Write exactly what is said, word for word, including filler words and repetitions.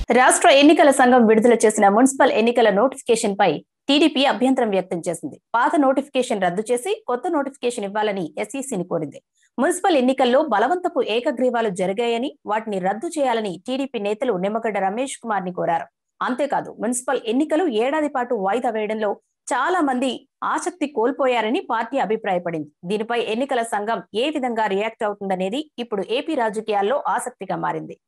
రాష్ట్ర ఎన్నికల సంఘం విడుదల చేసిన మున్సిపల్ ఎన్నికల నోటిఫికేషన్ పై టీడీపీ అభ్యంతరం వ్యక్తం చేసింది. పాత నోటిఫికేషన్ రద్దు చేసి కొత్త నోటిఫికేషన్ ఇవ్వాలని ఎస్ఈసీని కోరింది. మున్సిపల్ ఎన్నికల్లో బలవంతపు ఏకగ్రీవాలు జరిగాయని, వాటిని రద్దు చేయాలని టీడీపీ నేతలు నిమ్మగడ్డ రమేష్ కుమార్ ని కోరారు. అంతేకాదు, మున్సిపల్ ఎన్నికలు ఏడాది పాటు వాయిదా వేయడంలో చాలా మంది ఆసక్తి కోల్పోయారని పార్టీ అభిప్రాయపడింది. దీనిపై ఎన్నికల సంఘం ఏ విధంగా రియాక్ట్ అవుతుందనేది ఇప్పుడు ఏపీ రాజకీయాల్లో ఆసక్తిగా మారింది.